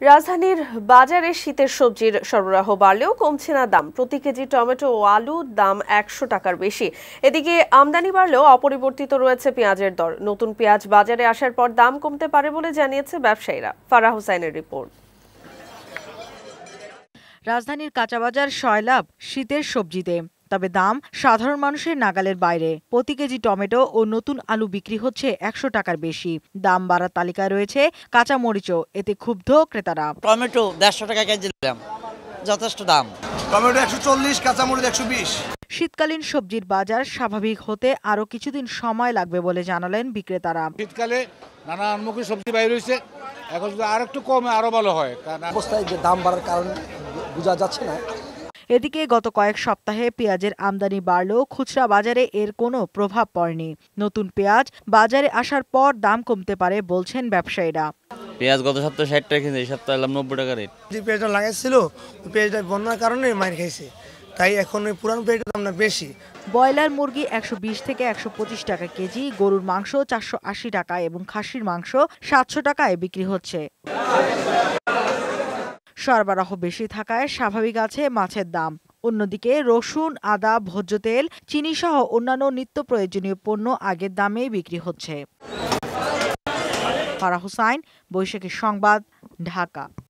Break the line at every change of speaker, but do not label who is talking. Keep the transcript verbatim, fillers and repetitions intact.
রাজধানীর বাজারে শীতের সবজির সরবরাহ বাড়লেও কমছে না দাম। প্রতি কেজি টমেটো ও আলুর দাম একশো টাকার বেশি। এদিকে আমদানি বাড়লেও অপরিবর্তিত রয়েছে পেঁয়াজের দর। নতুন পেঁয়াজ বাজারে আসার পর দাম কমতে পারে বলে জানিয়েছে ব্যবসায়ীরা। ফারাহ হোসেনের রিপোর্ট।
রাজধানীর কাঁচাবাজার সয়লাভ শীতের সবজিতে, তবে দাম সাধারণ মানুষের নাগালের বাইরে। প্রতি কেজি টমেটো ও নতুন আলু বিক্রি হচ্ছে একশো টাকার বেশি। দাম বাড়ার তালিকায় রয়েছে কাঁচা মরিচও। এতে ক্ষুব্ধ ক্রেতারা।
টমেটো দেড়শো টাকা কেজি দিলাম, যথেষ্ট দাম।
টমেটো একশো চল্লিশ, কাঁচা মরিচ একশো বিশ।
শীতকালীন সবজির বাজার স্বাভাবিক হতে আরো কিছুদিন সময় লাগবে বলে জানালেন বিক্রেতারা।
শীতকালে নানানমুখী সবজি বাইরে হয়েছে, এখন যদি আর একটু কমে আরো ভালো হয়।
অবস্থায় যে দাম বাড়ার কারণ বোঝা যাচ্ছে না।
এদিকে গত কয়েক সপ্তাহে পেঁয়াজের আমদানি বাড়লেও খুচরা বাজারে এর কোনো প্রভাব পড়েনি। নতুন পেঁয়াজ বাজারে আসার পর দাম কমতে পারে বলছেন ব্যবসায়ীরা।
পেঁয়াজ গত সপ্তাহে ষাট টাকা কিনছে, এই সপ্তাহে এলাম নব্বই টাকা রেট।
যে পেঁয়াজটা লাগাইছিল ওই পেঁয়াজটা বন্যার কারণে মার খাইছে, তাই এখন ওই পুরান পেঁয়াজের দামটা বেশি।
ব্রয়লার মুরগি একশো বিশ থেকে একশো পঁচিশ টাকা কেজি, গরুর মাংস চারশো আশি টাকা এবং খাসির মাংস সাতশো টাকায় বিক্রি হচ্ছে। সরবরাহ বেশি থাকায় স্বাভাবিক আছে মাছের দাম। অন্যদিকে রসুন, আদা, ভোজ্য তেল, চিনি সহ অন্যান্য নিত্য প্রয়োজনীয় পণ্য আগের দামেই বিক্রি হচ্ছে। ফারাহ হোসেন, বৈশাখী সংবাদ, ঢাকা।